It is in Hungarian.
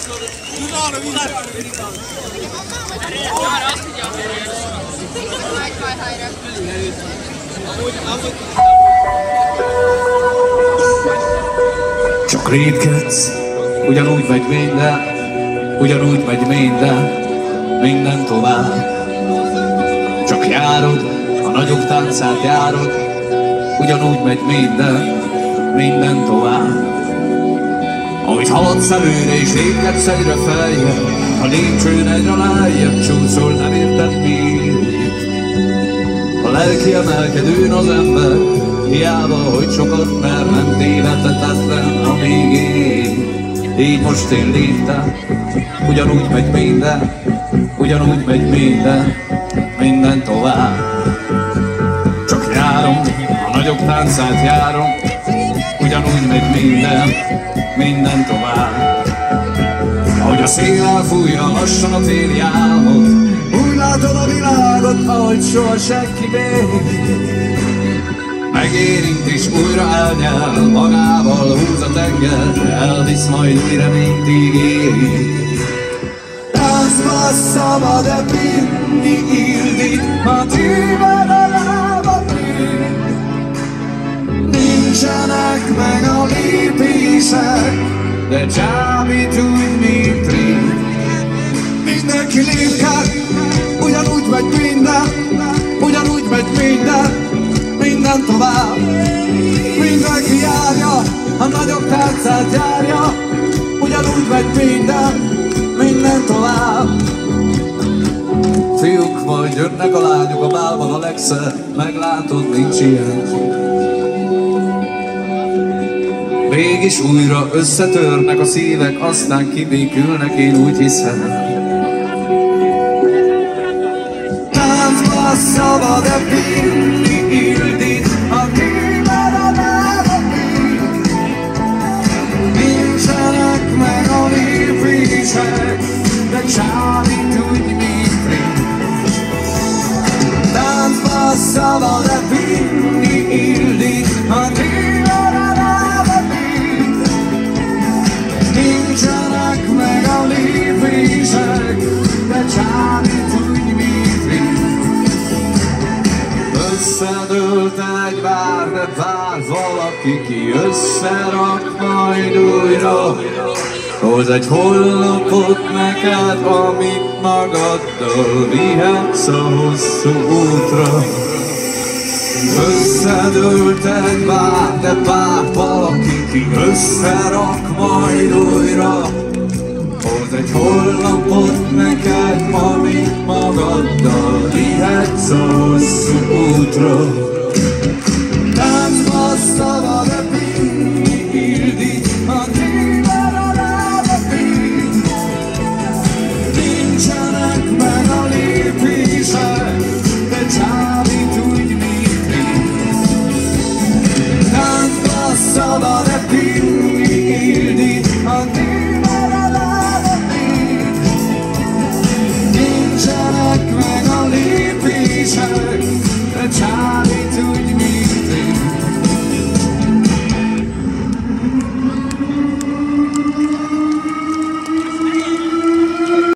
Csak rétkedsz, ugyanúgy megy minden, ugyanúgy megy minden tovább. Csak járod, a nagyobb táncát járod, ugyanúgy megy minden tovább. Ahogy haladsz előre és lépkedsz egyre feljebb, a lépcsőn egyre lejjebb csúszol, nem érted miért. A lelki emelkedőn az ember, hiába, hogy sokat mer, nem tévedhetetlen, amíg él. Így most én léptem, ugyanúgy megy ugyanúgy megy minden tovább. Csak járom, a nagyobb táncát járom, ugyanúgy megy minden tovább. Ahogy a szél elfújja lassan a téli álmot, úgy látod a világot, ahogy soha senki még. Megérint és újra elnyel, magával húz a tenger, elvisz majd új reményt ígér. Táncba szabad-e vinni Ildi, ha tűvel a lábad még? Nincsenek meg a lépések, de csábít úgy, mint rég. Mindenki lépked, ugyanúgy megy ugyanúgy megy minden tovább. Mindenki járja, a nagyobb táncát járja, ugyanúgy megy minden tovább. Fiúk, majd jönnek a lányok a bálban a legszebb, meglátod, nincs ilyen. Mégis újra összetörnek a szívek, aztán kibékülnek, én úgy hiszem. Táncba szabad-e vinni Ildit, ha tűvel a lábad még? Nincsenek meg a lépések, de csábít úgy, mint rég. Táncba szabad-e vinni Ildit, ha tűvel a lábad még? Nincsenek meg a lépések, de csábít úgy, mint rég. Összedőlt egy vár, de vár valaki, ki összerak majd újra. Hoz egy honlapot neked, amit magaddal vihetsz a hosszú útra. Összedőlt egy vár, de vár valaki, ki összerak majd